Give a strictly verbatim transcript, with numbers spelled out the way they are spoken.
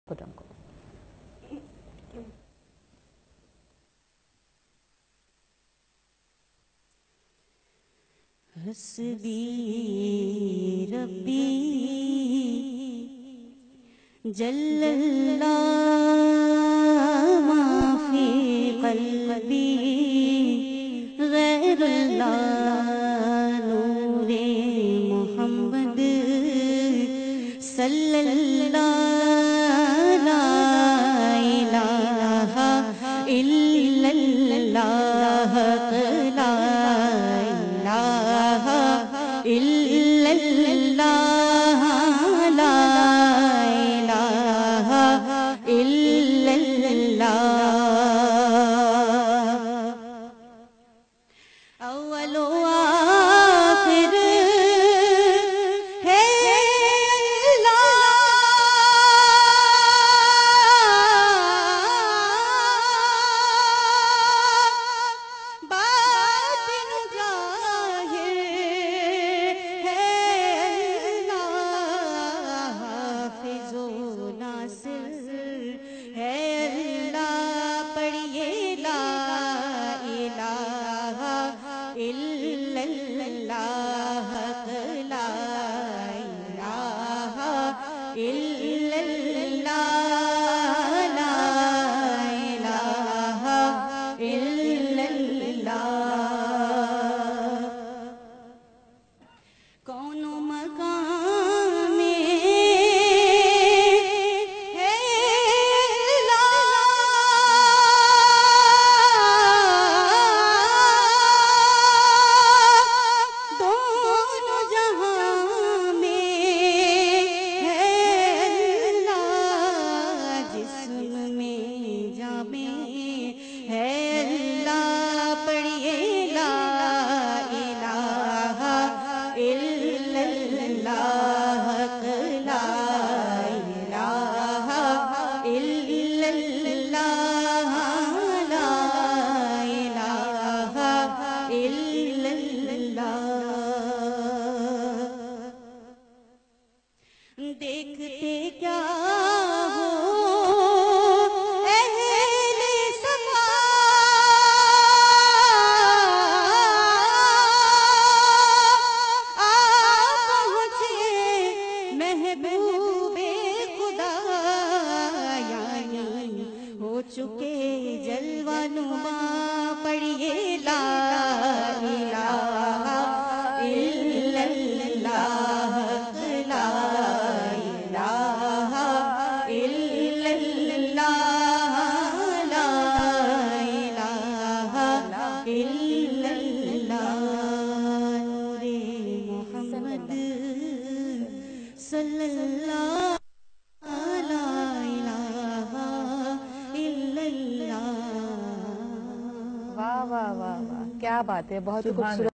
خرم کو حسبی ربی جل اللہ ما فی قلبی غیر اللہ نور محمد صلی اللہ لا الہ الا اللہ لا الہ الا اللہ لا الہ الا اللہ اول و آخر ہے اللہ باطن ظاہر ہے اللہ حافظ و ناصر ہے اللہ پڑھیے لا الہ الا اللہ لا الہ الا اللہ لا الہ الا اللہ کون مقام میں ہے اللہ دونوں جہاں میں ہے اللہ جسم میں جامع ہے اللہ پڑھیے لا الہ الا اللہ لا الہ الا اللہ لا الہ الا اللہ دیکھتے کیا ہو اہل صفا آپ پہنچے محبوب خدا یعنی ہو چکے جلوہ نما پڑھیے لا الہ الا اللہ لا الہ الا اللہ لا الہ الا اللہ نور محمد صلی اللہ لا الہ الا اللہ واہ واہ واہ واہ کیا بات ہے، بہت ہی خوبصورت